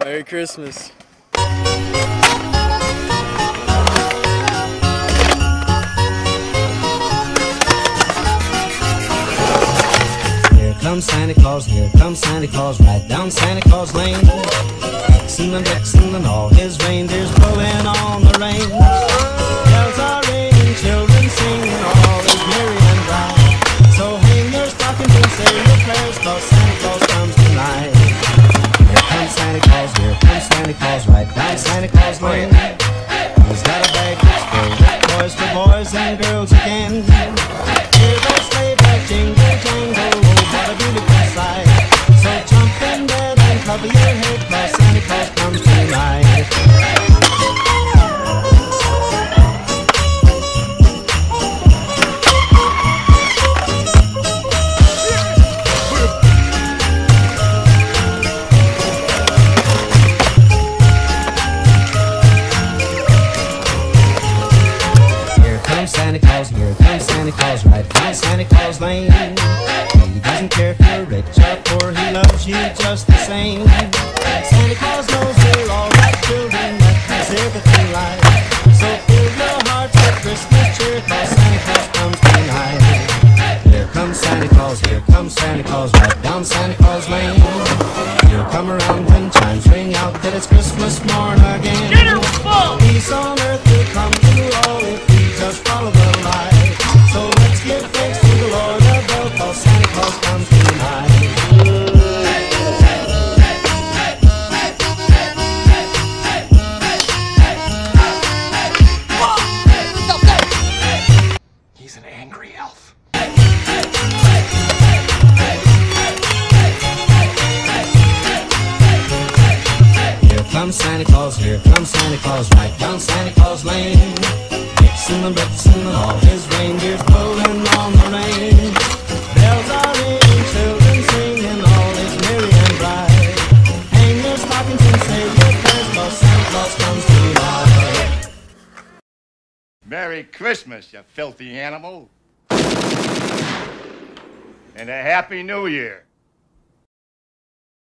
Merry Christmas. Here comes Santa Claus, here comes Santa Claus, right down Santa Claus Lane. Vixen and Blitzen and all his reindeers blowing on the reins. Bells are ringing, children singing, all is merry and bright. So hang your stockings and say your prayers, 'cause Santa Claus comes tonight. Here comes Santa Claus, right down Santa Claus Lane. He's got a bag that's filled with toys for boys and girls again. Hear those sleigh bells jingle, jangle, oh, what a beautiful sight. So jump in bed and cover your head, 'cause Santa Claus comes tonight. Here comes Santa Claus, right down Santa Claus Lane. He doesn't care if you're rich or poor, he loves you just the same. Santa Claus knows we're all right children, that makes everything right. So fill your hearts with Christmas cheer, 'cause Santa Claus comes tonight. Here comes Santa Claus, right down Santa Claus Lane. He'll come around when chimes ring out that it's Christmas morn again. Peace on earth will come to all if we just follow the light. So let's give thanks to the Lord above, 'cause Santa Claus comes tonight. He's an angry elf. Here comes Santa Claus, right down Santa Claus Lane. Vixen and Blitzen and all his reindeers pulling on the rein. Bells are ringing, children singing, all is merry and bright. Hang your stockings and say your prayers, 'cause Santa Claus comes tonight. Merry Christmas, you filthy animal. And a Happy New Year.